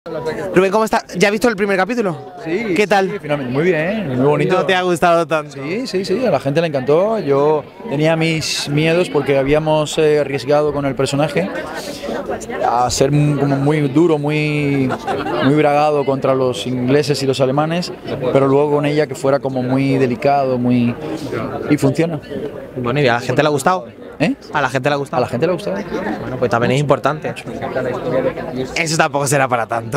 Rubén, ¿cómo estás? ¿Ya has visto el primer capítulo? Sí. ¿Qué tal? Sí, finalmente, muy bien, muy bonito. ¿No te ha gustado tanto? Sí, a la gente le encantó. Yo tenía mis miedos porque habíamos arriesgado con el personaje a ser como muy duro, muy bragado contra los ingleses y los alemanes, pero luego con ella que fuera como muy delicado, y funciona. Bueno, ¿y a la gente le ha gustado? ¿Eh? ¿A la gente le ha ¿A gustado? la gente le ha gustado? Bueno, pues también es importante. Eso tampoco será para tanto.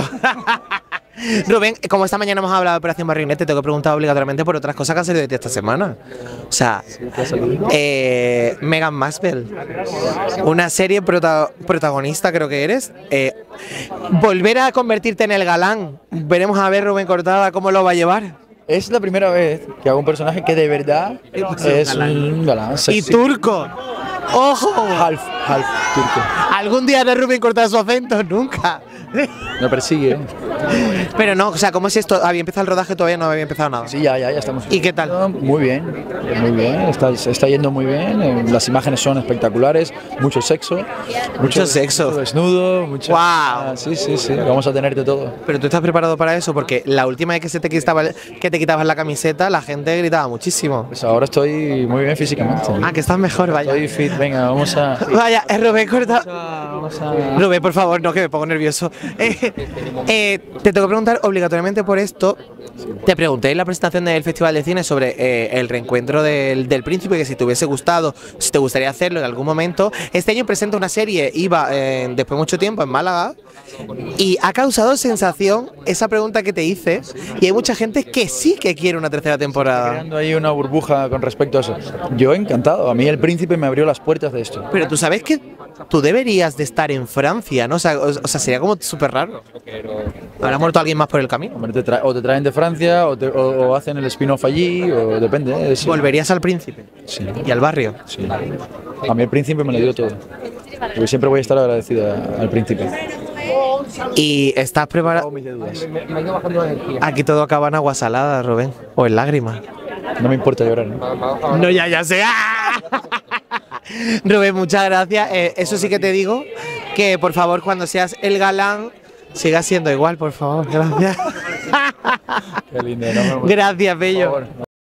Rubén, como esta mañana hemos hablado de Operación Barrinet, te tengo que preguntar obligatoriamente por otras cosas que han salido de ti esta semana. O sea, Meghan Markle, una serie protagonista creo que eres. Volver a convertirte en el galán. Veremos a ver Rubén Cortada cómo lo va a llevar. Es la primera vez que hago un personaje que de verdad es un galán. Y turco. ¡Ojo! Half turco. ¿Algún día de Rubén Cortada su acento? Nunca. Me persigue. Pero no, o sea, ¿cómo es esto? ¿Había empezado el rodaje? Todavía no había empezado nada. Sí, ya estamos. ¿Y qué tal? Muy bien, está yendo muy bien. Las imágenes son espectaculares, mucho sexo. Mucho sexo. Mucho desnudo, mucho. ¡Guau! Sí, vamos a tener de todo. Pero tú estás preparado para eso, porque la última vez que que te quitabas la camiseta, la gente gritaba muchísimo. Pues ahora estoy muy bien físicamente. Ah, que estás mejor, vaya. Estoy fit, venga, vamos a. Vaya, Rubén Cortada. Rubén, por favor, no, que me pongo nervioso. Te tengo que preguntar obligatoriamente por esto. Te pregunté en la presentación del Festival de Cine sobre el reencuentro del Príncipe, que si te hubiese gustado, si te gustaría hacerlo en algún momento. Este año presenta una serie, iba después de mucho tiempo en Málaga, y ha causado sensación esa pregunta que te hice, y hay mucha gente que sí que quiere una tercera temporada. Creando ahí una burbuja con respecto a eso. Yo encantado, a mí el Príncipe me abrió las puertas de esto. Pero tú sabes que tú deberías de estar en Francia, ¿no? O sea, sería como súper raro. ¿Habrá muerto alguien más por el camino? Hombre, o te traen de Francia o hacen el spin-off allí, o depende. Sí. ¿Volverías al Príncipe? Sí. ¿Y al barrio? Sí. A mí el Príncipe me lo dio todo. Porque siempre voy a estar agradecido al Príncipe. ¿Y estás preparado? Mis deudas. Aquí todo acaba en agua salada, Rubén. O en lágrimas. No me importa llorar, ¿no? No, ya sé. ¡Ah! Rubén, muchas gracias. Eso sí que te digo, que por favor, cuando seas el galán, sigas siendo igual, por favor. Gracias. Qué lindo, ¿no? Gracias, bello.